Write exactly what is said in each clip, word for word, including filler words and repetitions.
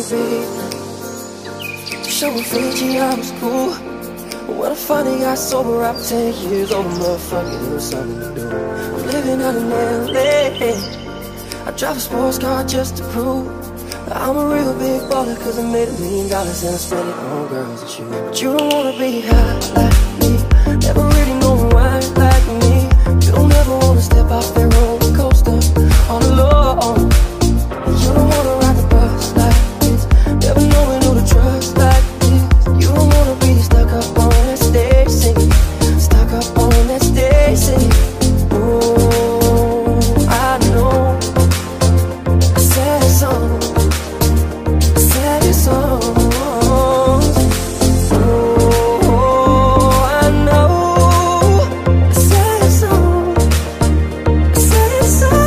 beat to show Fiji I was cool. When I finally got sober after ten years old, motherfucker, it was something to do. I'm living out in L A. I drive a sports car just to prove that I'm a real big baller, cause I made a million dollars and I spent it on girls and shoes. But you don't wanna be high like me, never really know why like me. You don't ever wanna step off that roller coaster all alone. You don't wanna ride the bus like this, never knowing who to trust like this. You don't wanna be stuck up on that stage singing, stuck up on that stage singing. Oh, I know a sad song, a sad song. Oh, I know a sad song, a sad song.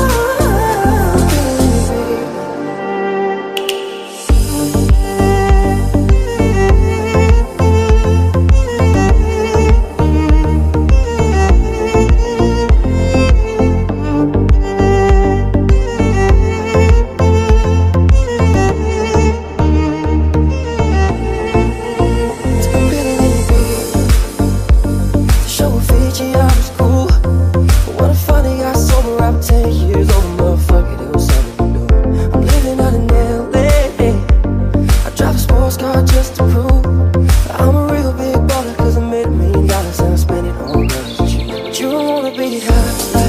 Just to prove that I'm a real big baller, cause I made a million dollars and I spent it on girls and shit. But you don't wanna be high like